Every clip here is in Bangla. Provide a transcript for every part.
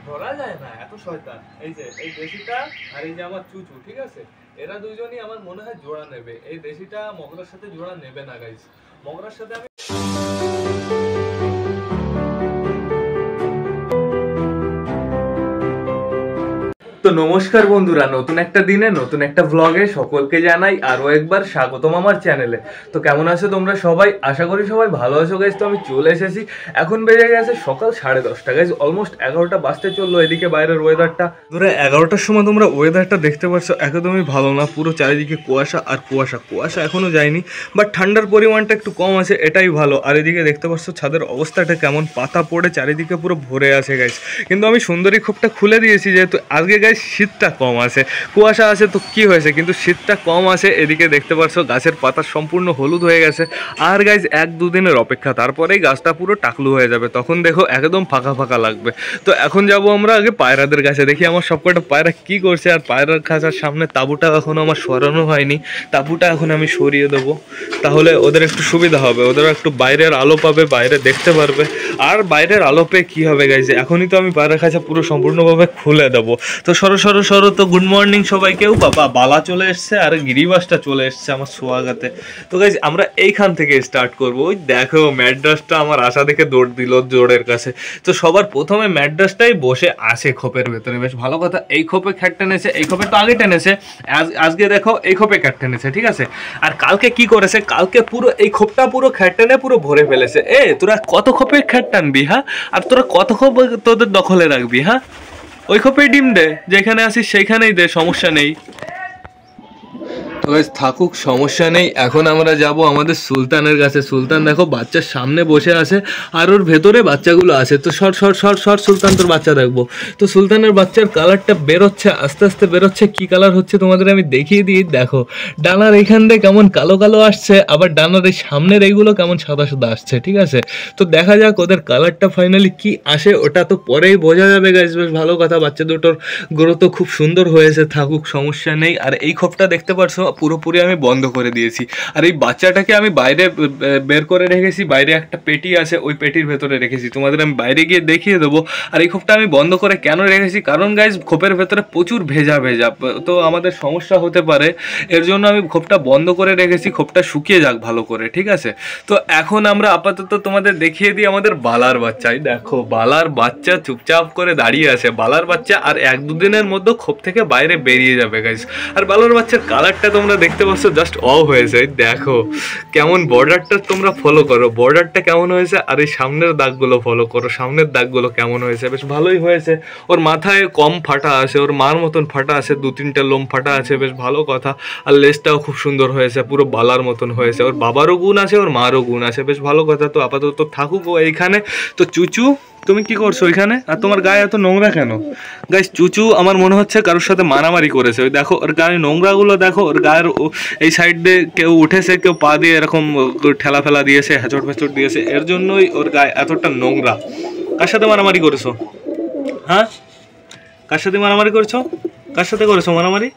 ধরা যায় না, এত শয়তান। এই যে এই দেশিটা আর এই যে আমার চুচু, ঠিক আছে, এরা দুইজনই আমার মনে হয় জোড়া নেবে। এই দেশিটা মগরার সাথে জোড়া নেবে না গাইস। মগরার সাথে আমি তো নমস্কার বন্ধুরা, নতুন একটা দিনে নতুন একটা ব্লগে সকলকে জানাই আরো একবার স্বাগতম আমার চ্যানেলে। তো কেমন আছো তোমরা সবাই? আশা করি সবাই ভালো আছো গাইজ। তো আমি চলে এসেছি, এখন বেজে গেছে সকাল 10:30 গাইজ, অলমোস্ট 11টা বাজতে চললো। এদিকে বাইরের ওয়েদারটা ধরে 11টার সময় তোমরা ওয়েদারটা দেখতে পাচ্ছ, একদমই ভালো না, পুরো চারিদিকে কুয়াশা আর কুয়াশা। কুয়াশা এখনো যায়নি, বাট ঠান্ডার পরিমাণটা একটু কম আছে, এটাই ভালো। আর এদিকে দেখতে পাচ্ছ ছাদের অবস্থাটা কেমন, পাতা পড়ে চারিদিকে পুরো ভরে আছে গাইজ। কিন্তু আমি সুন্দরী খোপটা খুলে দিয়েছি, যেহেতু আজকে গাইজ শীতটা কম আছে, কুয়াশা আছে তো কি হয়েছে, কিন্তু শীতটা কম আছে। এদিকে দেখতে পাচ্ছ গাছের পাতা সম্পূর্ণ হলুদ হয়ে গেছে। আর গাইজ 1-2 দিনের অপেক্ষা, তারপরেই গাছটা পুরো টাকলু হয়ে যাবে, তখন দেখো একদম ফাঁকা ফাঁকা লাগবে। তো এখন যাব আমরা আগে পায়রাদের কাছে, দেখি আমার সবকটা পায়রা কি করছে। আর পায়রার খাঁচার সামনে তাঁবুটা এখনো আমার সরানো হয়নি, তাঁবুটা এখন আমি সরিয়ে দেবো, তাহলে ওদের একটু সুবিধা হবে, ওদের একটু বাইরের আলো পাবে, বাইরে দেখতে পারবে। আর বাইরের আলো পেয়ে কী হবে গাইজ, এখনই তো আমি পায়রা খাঁচা পুরো সম্পূর্ণভাবে খুলে দেবো। তো সরো সরো সরো। তো গুড মর্নিং সবাইকেও। বাবা বালা চলে এসছে আর গিরিবাসটা চলে এসছে আমার সোয়াগাতে। তো গাইজ আমরা এইখান থেকে স্টার্ট করবো। ওই দেখো ম্যাড্রাসটা আমার আশা দেখে দৌড় দিল জোরের কাছে। তো সবার প্রথমে ম্যাড্রাসটাই বসে আসে খোপের ভেতরে, বেশ ভালো কথা। এই খোপে খ্যাট টেনেছে, এই খোপে তো আগে টেনেছে, আজকে দেখো এই খোপে খ্যাট টেনেছে, ঠিক আছে। আর কালকে কি করেছে, কালকে পুরো এই খোপটা পুরো খ্যাট টেনে পুরো ভরে ফেলেছে। তোরা কত খোপে খ্যাট টানবি, হ্যাঁ? আর তোরা কত খোপ তোদের দখলে রাখবি, হ্যাঁ? ওই খোপেই ডিম দে, যেখানে আসিস সেইখানেই দে, সমস্যা নেই। তো গাইস থাকুক, সমস্যা নেই। এখন আমরা যাব আমাদের সুলতানের কাছে। সুলতান দেখো বাচ্চার সামনে বসে আছে, আর ওর ভেতরে বাচ্চাগুলো আছে। তো short short short short Sultan তোর বাচ্চা দেখবো। তো সুলতানের বাচ্চার কালারটা বেরোচ্ছে, আস্তে আস্তে বেরোচ্ছে। কি কালার হচ্ছে তোমাদের আমি দেখিয়ে দিই। দেখো ডানার এখান দিয়ে কেমন কালো কালো আসছে, আবার ডানার এই সামনের এইগুলো কেমন সাদা সাদা আসছে, ঠিক আছে। তো দেখা যাক ওদের কালারটা ফাইনালি কি আসে, ওটা তো পরেই বোঝা যাবে গাইস। বেশ ভালো কথা, বাচ্চা দুটোর গ্রোথ তো খুব সুন্দর হয়েছে, থাকুক সমস্যা নেই। আর এই খোপটা দেখতে পারছো পুরোপুরি আমি বন্ধ করে দিয়েছি। আর এই বাচ্চাটাকে আমি বাইরে বের করে রেখেছি, বাইরে একটা পেটি আছে, ওই পেটির ভেতরে রেখেছি, তোমাদের আমি বাইরে গিয়ে দেখিয়ে দেবো। আর এই খোপটা আমি বন্ধ করে কেন রেখেছি, কারণ গাইজ খোপের ভেতরে প্রচুর ভেজা ভেজা, তো আমাদের সমস্যা হতে পারে, এর জন্য আমি খোপটা বন্ধ করে রেখেছি। খোপটা শুকিয়ে যাক ভালো করে, ঠিক আছে। তো এখন আমরা আপাতত তোমাদের দেখিয়ে দিই আমাদের বালার বাচ্চা। দেখো বালার বাচ্চা চুপচাপ করে দাঁড়িয়ে আছে। বালার বাচ্চা আর 1-2 দিনের মধ্যে খোপ থেকে বাইরে বেরিয়ে যাবে গাইজ। আর বালার বাচ্চার কালারটা তোমরা দেখতে পাচ্ছ, জাস্ট হয়েছে। দেখো কেমন বর্ডারটা তোমরা ফলো করো, বর্ডারটা কেমন হয়েছে, আর এই সামনের দাগগুলো ফলো করো, সামনের দাগগুলো কেমন হয়েছে, বেশ ভালোই হয়েছে। ওর মাথায় কম ফাটা আছে, ওর মার মতন ফাটা আছে, 2-3টা লোম ফাটা আছে, বেশ ভালো কথা। আর লেজটাও খুব সুন্দর হয়েছে, পুরো বালার মতন হয়েছে। ওর বাবারও গুণ আছে, ওর মারও গুণ আছে, বেশ ভালো কথা। তো আপাতত থাকুক ও এইখানে। তো চুচু তুমি কি করছো ওইখানে, আর তোমার গায়ে এত নোংরা কেন? গাইস চুচু আমার মনে হচ্ছে কারোর সাথে মারামারি করেছে। ওই দেখো ওর গায়ে নোংরাগুলো, দেখো ওর গায়ের এই সাইড দিয়ে কেউ উঠেছে, কেউ পা দিয়ে এরকম ঠেলা ফেলা দিয়েছে, হেঁচড় ফেঁচড় দিয়েছে, এর জন্যই ওর গায়ে এতটা নোংরা। কার সাথে মারামারি করেছো, হ্যাঁ? কার সাথে মারামারি করছো, কার সাথে করেছো মারামারি?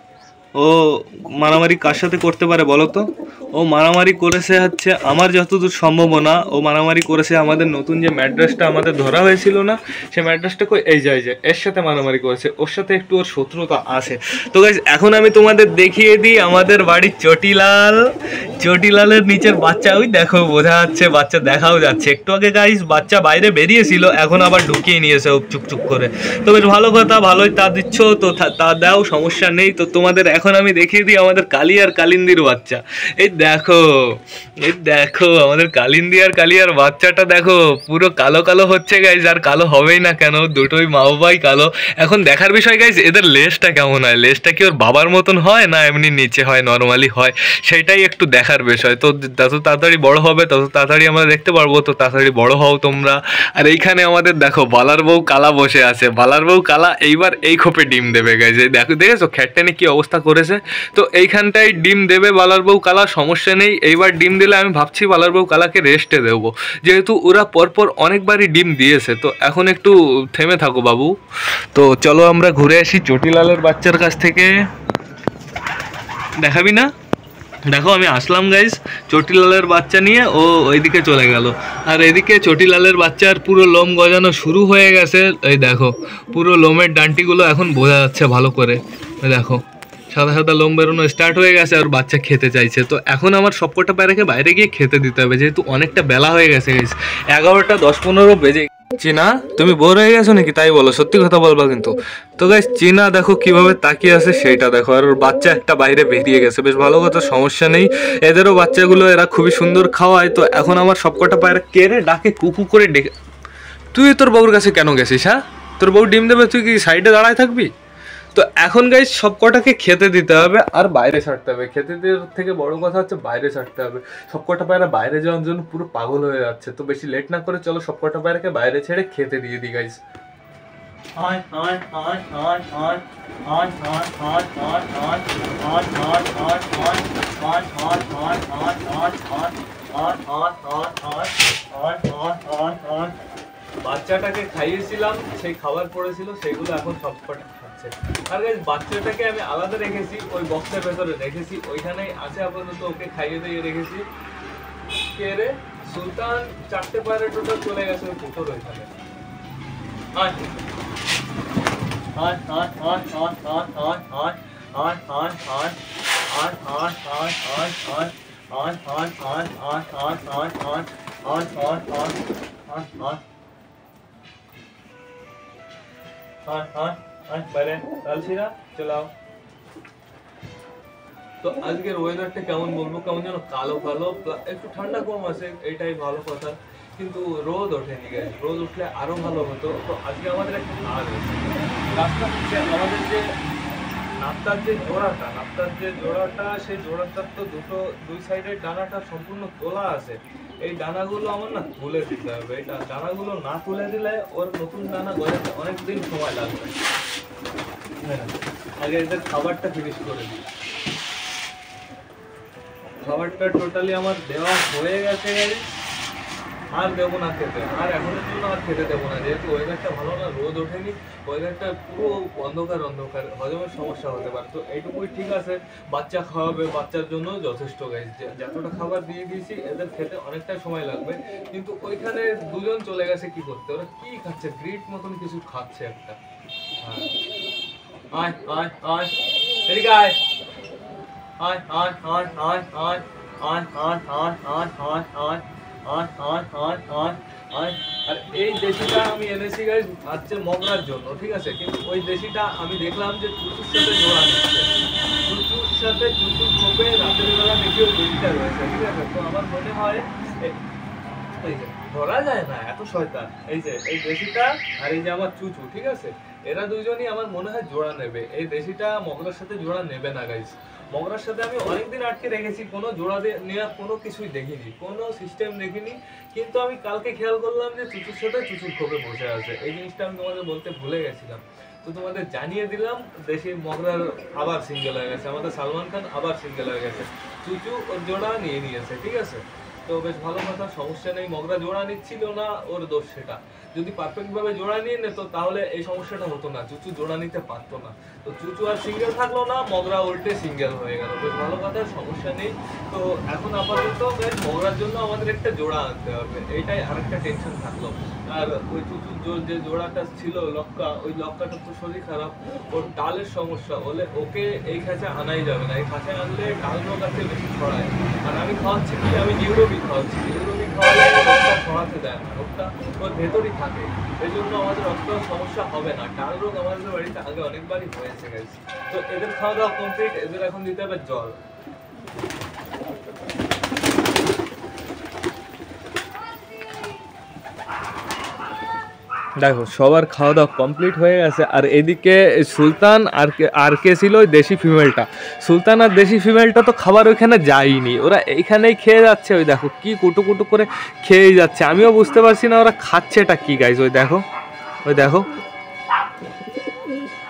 ও মারামারি কার সাথে করতে পারে বলো তো? ও মারামারি করেছে হচ্ছে, আমার যতদূর সম্ভাবনা, ও মারামারি করেছে আমাদের নতুন যে ম্যাড্রাসটা আমাদের ধরা হয়েছিল না, সে ম্যাড্রাসটা কই, এই যে এর সাথে মারামারি করেছে, ওর সাথে একটু ওর শত্রুতা আছে। তো গাইস এখন আমি তোমাদের দেখিয়ে দিই আমাদের বাড়ির চটিলাল। চটিলালের নিচের বাচ্চা, ওই দেখো বোঝা যাচ্ছে, বাচ্চা দেখাও যাচ্ছে। একটু আগে গাইস বাচ্চা বাইরে বেরিয়েছিল, এখন আবার ঢুকিয়ে নিয়েছে ও চুপচুপ করে। তো বেশ ভালো কথা, ভালোই তা দিচ্ছ, তো তা দাও, সমস্যা নেই। তো তোমাদের এখন আমি দেখিয়ে দিই আমাদের কালি আর কালিন্দির বাচ্চা। এই দেখো, এই দেখো আমাদের কালিন্দি আর কালিয়ার বাচ্চাটা দেখো পুরো কালো কালো হচ্ছে গাইজ। আর কালো হবেই না কেন, দুটোই মা বাবাই কালো। এখন দেখার বিষয় গাইজ এদের লেজটা কেমন হয়, লেজটা কি ওর বাবার মতন হয় না এমনি নিচে হয়, নর্মালি হয়, সেটাই একটু দেখার বিষয়। তো যত তাড়াতাড়ি বড় হবে তত তাড়াতাড়ি আমরা দেখতে পারবো। তো তাড়াতাড়ি বড় হও তোমরা। আর এইখানে আমাদের দেখো বালার বউ কালা বসে আছে, বালার বউ কালা এইবার এই খোপে ডিম দেবে গাইজ। দেখো দেখেছো খ্যাটটানে কি অবস্থা করেছে। তো এইখানটাই ডিম দেবে বালার বউ কালা, সমস্যা নেই। এইবার ডিম দিলে আমি ভাবছি বালার বউ কালাকে রেস্টে দেবো, যেহেতু ওরা পরপর অনেকবারই ডিম দিয়েছে। তো এখন একটু থেমে থাকো বাবু। তো চলো আমরা ঘুরে আসি চটিলালের বাচ্চার কাছ থেকে। দেখাবি না? দেখো আমি আসলাম গাইস চটিলালের বাচ্চা নিয়ে, ও ওইদিকে চলে গেল। আর এদিকে চটিলালের বাচ্চার পুরো লোম গজানো শুরু হয়ে গেছে। এই দেখো পুরো লোমের ডান্টিগুলো এখন বোঝা যাচ্ছে ভালো করে। এই দেখো সাদা সাদা লোম বেরোনো স্টার্ট হয়ে গেছে, আর বাচ্চা খেতে চাইছে। তো এখন আমার সবকটা পায়রাকে বাইরে গিয়ে খেতে দিতে হবে, যেহেতু অনেকটা বেলা হয়ে গেছে গাইস, 11টা 10-15 বেজে। চীনা তুমি বোর হয়ে গেছো নাকি? তাই বলো, সত্যি কথা বলবা কিন্তু। তো গাইস চীনা দেখো কিভাবে তাকিয়ে আছে সেইটা দেখো, আর ওর বাচ্চা একটা বাইরে বেরিয়ে গেছে, বেশ ভালো কথা, সমস্যা নেই। এদেরও বাচ্চাগুলো এরা খুবই সুন্দর খাওয়ায়। তো এখন আমার সবকটা পায়রা কেড়ে ডাকে কুকু করে ডেকে। তুই তোর বউর কাছে কেন গেছিস? হ্যাঁ, তোর বউ ডিম দেবে, তুই কি সাইডে দাঁড়ায় থাকবি? তো এখন গাইস সবকটাকে খেতে দিতে হবে আর বাইরে ছাড়তে হবে। খেতে দেওয়ার থেকে বড় কথা হচ্ছে বাইরে ছাড়তে হবে। সবকটা পায়রা বাইরে যাওয়ার জন্য পুরো পাগল হয়ে যাচ্ছে। তো বেশি লেট না করে চলো সবকটা পায়রাকে বাইরে ছেড়ে খেতে দিয়ে দিই গাইস। বাচ্চাটাকে খাইয়েছিলাম, সেই খাবার পড়েছিল সেগুলো এখন সবকটা খাচ্ছে। আর গাইস বাচ্চাটাকে আমি আলাদা রেখেছি, ওই বক্সের ভেতরে রেখেছি, ওইখানেই আছে আপাতত, ওকে খাইয়ে দিয়ে রেখেছি। কে রে? সুলতান 4টে পায়রা টোটাল চলে গেছে ওই কুটোর ওইখানে। তো আজকের ওয়েদারটা কেমন বলবো, কেমন যেন কালো কালো, একটু ঠান্ডা কম আছে, এটাই ভালো কথা। কিন্তু রোদ ওঠেনি গাইস, রোদ উঠলে আরো ভালো হতো। তো আজকে আমাদের একটা কাজ আছে, কাজটা হচ্ছে আমাদের যে নাপ্তার যে জোড়াটা সেই জোড়াটার তো দুই সাইডের ডানাটা সম্পূর্ণ তোলা আছে। এই ডানাগুলো আমার না তুলে দিতে হবে। এই ডানাগুলো না তুলে দিলে ওর নতুন ডানা গজাতে অনেকদিন সময় লাগবে। আগে এদের খাবারটা ফিনিশ করে দিই। খাবারটা টোটালি আমার দেওয়া হয়ে গেছে, আর দেবো না খেতে, আর এখনের জন্য আর খেতে দেবো না, যেহেতু ওয়েদারটা ভালো না, রোদ ওঠেনি, ওয়েদারটা পুরো অন্ধকার, হজমের সমস্যা হতে পারে। তো এইটুকুই ঠিক আছে, বাচ্চা খাওয়াবে, বাচ্চার জন্য যথেষ্ট গাইস। যতটা খাবার দিয়ে দিয়েছি এদের খেতে অনেকটা সময় লাগবে। কিন্তু ওইখানে দুজন চলে গেছে কি করতে, ওরা কি খাচ্ছে, গ্রিট মতন কিছু খাচ্ছে একটা। আয় আয় আয় এদিকে আয়, আয় আয় আয় আয় আয় আয় আয় আয় আয় আয় আয়। আর এই দেশিটা আমি এনেছি গাইস হচ্ছে মগরার জন্য, ঠিক আছে? কিন্তু ওই দেশিটা আমি দেখলাম যে চুচুর সাথে জোড়া নিচ্ছে, চুচুর সাথে চুচুর খোপে রাতের বেলা দেখি ওই দেশিটা রয়েছে, ঠিক আছে? তো আমার মনে হয় এই যে ধরা যায় না, এত শয়তান। এই যে এই দেশিটা আর এই যে আমার চুচু, ঠিক আছে? এরা দুইজনই আমার মনে হয় জোড়া নেবে। এই দেশিটা মগরার সাথে জোড়া নেবে না গাইস। মগরার সাথে আমি অনেকদিন আটকে রেখেছি, কোনো জোড়া নেওয়ার কোনো কিছুই দেখিনি, কোনো সিস্টেম দেখিনি। কিন্তু আমি কালকে খেয়াল করলাম যে চুচুর সাথে চুচুর খোপে বসে আছে। এই জিনিসটা আমি তোমাদের বলতে ভুলে গেছিলাম। তো তোমাদের জানিয়ে দিলাম, দেশি মগরার আবার সিঙ্গেল হয়ে গেছে, আমাদের সালমান খান আবার সিঙ্গেল হয়ে গেছে, চুচু ওর জোড়া নিয়ে নিয়েছে, ঠিক আছে? তো বেশ ভালো কথা, সমস্যা নেই। মগরা জোড়া নিচ্ছিল না, ওর দোষ সেটা। যদি পারফেক্ট ভাবে জোড়া নিয়ে নিত তাহলে এই সমস্যাটা হতো না, চুচু জোড়া নিতে পারতো না। তো চুচু আর সিঙ্গেল থাকলো না, মগরা উল্টে সিঙ্গেল হয়ে গেল, বেশ ভালো কথা, সমস্যা নেই। তো এখন আপাতত বেশ মগরার জন্য আমাদের একটা জোড়া আনতে হবে, এইটাই আরেকটা টেনশন থাকলো। আর ওই চুচুর যে জোড়াটা ছিল লক্কা, ওই লক্কাটা তো শরীর খারাপ, ওর ডালের সমস্যা, বলে ওকে এই খাঁচা আনাই যাবে না, এই খাঁচায় আনলে ডাল রোগ আছে বেশি ছড়ায়। আর আমি খাওয়াচ্ছি কি, আমি নিউরোবি খাওয়াচ্ছি, নিউরোবি খাওয়ালে রোগটা ছড়াতে দেয় না, রোগটা ওর ভেতরই থাকে। এই জন্য আমাদের অত সমস্যা হবে না। ডাল রোগ আমাদের বাড়িতে আগে অনেকবারই হয়েছে গেছে। তো এদের খাওয়া দাওয়া কমপ্লিট, এদের এখন দিতে হবে জল। দেখো সবার খাওয়া দাওয়া কমপ্লিট হয়ে গেছে। আর এদিকে সুলতান আর কে ছিল ওই দেশি ফিমেলটা, সুলতান আর দেশি ফিমেলটা তো খাবার ওইখানে যায়নি, ওরা এইখানেই খেয়ে যাচ্ছে। ওই দেখো কি কুটু কুটু করে খেয়েই যাচ্ছে, আমিও বুঝতে পারছি না ওরা খাচ্ছে এটা কি গাইজ। ওই দেখো, ওই দেখো,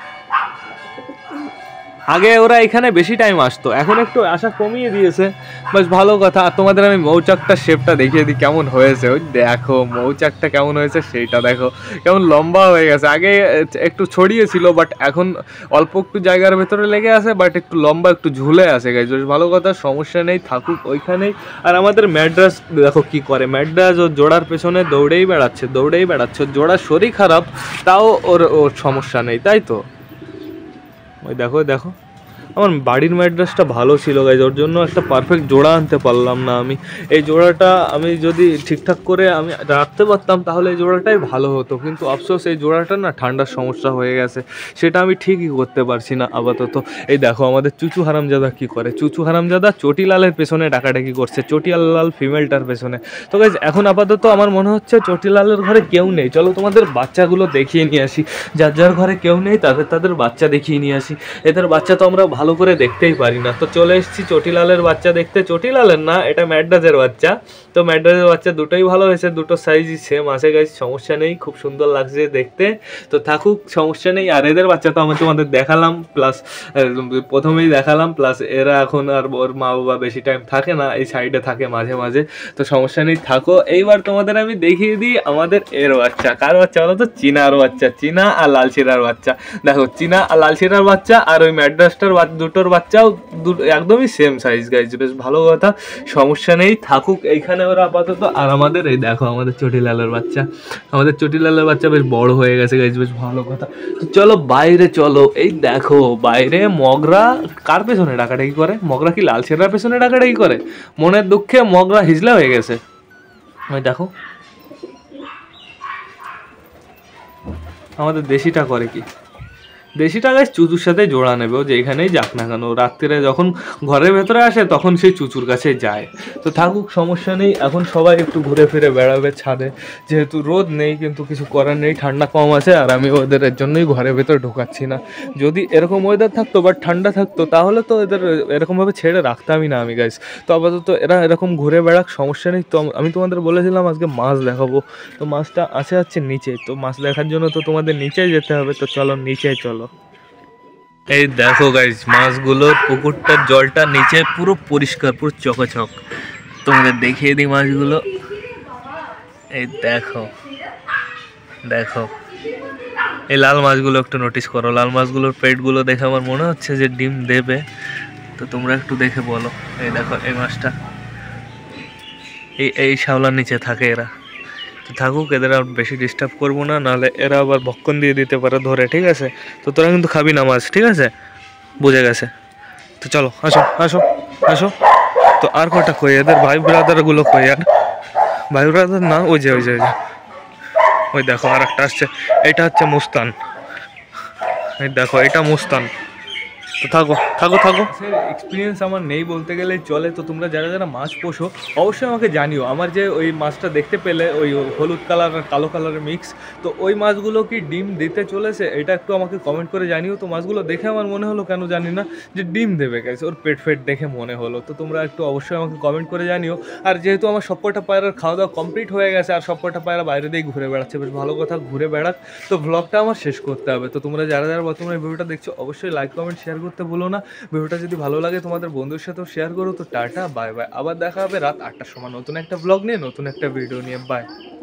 আগে ওরা এখানে বেশি টাইম আসতো, এখন একটু আসা কমিয়ে দিয়েছে। বেশ ভালো কথা। আর তোমাদের আমি মৌচাকটার শেপটা দেখিয়ে দিই কেমন হয়েছে। ওই দেখো মৌচাকটা কেমন হয়েছে সেইটা দেখো, কেমন লম্বা হয়ে গেছে। আগে একটু ছড়িয়ে ছিল, বাট এখন অল্প একটু জায়গার ভেতরে লেগে আছে, বাট একটু লম্বা একটু ঝুলে আসে গাইজ। বেশ ভালো কথা, সমস্যা নেই, থাকুক ওইখানেই। আর আমাদের ম্যাড্রাস দেখো কি করে, ম্যাড্রাস ওর জোড়ার পেছনে দৌড়েই বেড়াচ্ছে দৌড়েই বেড়াচ্ছে। জোড়ার শরীর খারাপ, তাও ওর সমস্যা নেই, তাই তো? ওই দেখো দেখো, আমার বাড়ির ম্যাড্রাসটা ভালো ছিল গাইজ, ওর জন্য একটা পারফেক্ট জোড়া আনতে পারলাম না আমি। এই জোড়াটা আমি যদি ঠিকঠাক করে আমি রাখতে পারতাম তাহলে এই জোড়াটাই ভালো হতো, কিন্তু আফসোস এই জোড়াটা না ঠান্ডার সমস্যা হয়ে গেছে, সেটা আমি ঠিকই করতে পারছি না আপাতত। এই দেখো আমাদের চুচু হারামজাদা কি করে, চুচু হারামজাদা চটিলালের পেছনে ডাকাডাকি করছে, চটিলাল ফিমেলটার পেছনে। তো গাইজ এখন আপাতত আমার মনে হচ্ছে চটিলালের ঘরে কেউ নেই। চলো তোমাদের বাচ্চাগুলো দেখিয়ে নিয়ে আসি, যার যার ঘরে কেউ নেই তাদের বাচ্চা দেখিয়ে নিয়ে আসি। এদের বাচ্চা তো আমরা ভালো করে দেখতেই পারি না। তো চলে এসেছি চটিলালের বাচ্চা দেখতে। চটিলালের না, এটা ম্যাড্রাসের বাচ্চা। তো ম্যাড্রাসের বাচ্চা দুটোই ভালো হয়েছে, দুটো সাইজই সেম আছে গাইজ, সমস্যা নেই, খুব সুন্দর লাগছে দেখতে। তো থাকুক, সমস্যা নেই। আর এদের বাচ্চা তো আমি তোমাদের দেখালাম, প্লাস প্রথমেই দেখালাম, প্লাস এরা এখন আর ওর মা বাবা বেশি টাইম থাকে না, এই সাইডে থাকে মাঝে মাঝে। তো সমস্যা নেই, থাকো। এইবার তোমাদের আমি দেখিয়ে দিই আমাদের এর বাচ্চা। কার বাচ্চা বলো তো? চীনার বাচ্চা, চীনা আর লালশিরার বাচ্চা। দেখো চীনা আর লালশিরার বাচ্চা আর ওই ম্যাড্রাসটার দুটোর বাচ্চাও একদমই সেম সাইজ গাইজ, বেশ ভালো কথা, সমস্যা নেই, থাকুক এইখানে ওরা আপাতত। আর আমাদের এই দেখো আমাদের চটিলালের বাচ্চা, আমাদের চটিলালের বাচ্চা বেশ বড় হয়ে গেছে গাইজ, বেশ ভালো কথা। তো চলো বাইরে চলো। এই দেখো বাইরে মগরা কার পেছনে ডাকাডাকি করে? মগরা কি লালশিরার পেছনে ডাকাডাকি করে? মনের দুঃখে মগরা হিজলা হয়ে গেছে। ওই দেখো আমাদের দেশিটা করে কি, দেশিটা গাছ চুচুর সাথে জোড়া নেবে, ও যেখানেই যাক না কেন। রাত্রিরে যখন ঘরের ভেতরে আসে তখন সেই চুচুর কাছে যায়। তো থাকুক, সমস্যা নেই। এখন সবাই একটু ঘুরে ফিরে বেড়াবে ছাদে, যেহেতু রোদ নেই, কিন্তু কিছু করার নেই, ঠান্ডা কম আছে। আর আমি ওদের এর জন্যই ঘরের ভেতরে ঢোকাচ্ছি না। যদি এরকম ওয়েদার থাকতো বা ঠান্ডা থাকতো তাহলে তো এদের এরকমভাবে ছেড়ে রাখতামই না আমি গাইস। তো আপাতত এরা এরকম ঘুরে বেড়াক, সমস্যা নেই। তো আমি তোমাদের বলেছিলাম আজকে মাছ দেখাবো, তো মাছটা আছে নিচে। তো মাছ দেখার জন্য তো তোমাদের নিচেই যেতে হবে। তো চলো নিচে চলো। এই দেখো গাইজ, মাছগুলোর পুকুরটার জলটা নিচে পুরো পরিষ্কার, পুরো চকচক। তোমাদের দেখিয়ে দিই মাছগুলো। এই দেখো দেখো, এই লাল মাছগুলো একটু নোটিস করো। লাল মাছগুলোর পেটগুলো দেখে আমার মনে হচ্ছে যে ডিম দেবে। তো তোমরা একটু দেখে বলো। এই দেখো এই মাছটা, এই শ্যাওলার নিচে থাকে এরা। তো থাকুক, এদের আর বেশি ডিস্টার্ব করবো না, নাহলে এরা আবার ভক্ষণ দিয়ে দিতে পারে ধরে, ঠিক আছে? তো তোরা কিন্তু খাবি না মাছ, ঠিক আছে? বুঝে গেছে। তো চলো আসো আসো আসো। তো আর কটা কই, এদের ভাই ব্রাদারগুলো কই? আর ভাই ব্রাদার না, ওই যে ওই দেখো আর একটা আসছে, এটা হচ্ছে মুস্তান। এই দেখো এটা মুস্তান। তো থাকো থাকো থাকো। এক্সপিরিয়েন্স আমার নেই বলতে গেলে চলে। তো তোমরা যারা যারা মাছ পোষো অবশ্যই আমাকে জানিও। আমার যে ওই মাছটা দেখতে পেলে, ওই হলুদ কালার আর কালো কালারের মিক্স, তো ওই মাছগুলো কি ডিম দিতে চলেছে এটা একটু আমাকে কমেন্ট করে জানিও। তো মাছগুলো দেখে আমার মনে হলো, কেন জানি না, যে ডিম দেবে গেছে, ওর পেট ফেট দেখে মনে হলো। তো তোমরা একটু অবশ্যই আমাকে কমেন্ট করে জানিও। আর যেহেতু আমার সবকটা পায়রার খাওয়া দাওয়া কমপ্লিট হয়ে গেছে, আর সবকটা পায়রা বাইরে দিয়েই ঘুরে বেড়াচ্ছে, বেশ ভালো কথা, ঘুরে বেড়াক। তো ব্লগটা আমার শেষ করতে হবে। তো তোমরা যারা যারা বর্তমানে ভিডিওটা দেখছো অবশ্যই লাইক কমেন্ট শেয়ার করতে ভুলো না। ভিডিওটা যদি ভালো লাগে তোমাদের বন্ধুর সাথেও শেয়ার করো। তো টাটা, বাই বাই। আবার দেখা হবে রাত 8টার সময় নতুন একটা ব্লগ নিয়ে, নতুন একটা ভিডিও নিয়ে। বাই।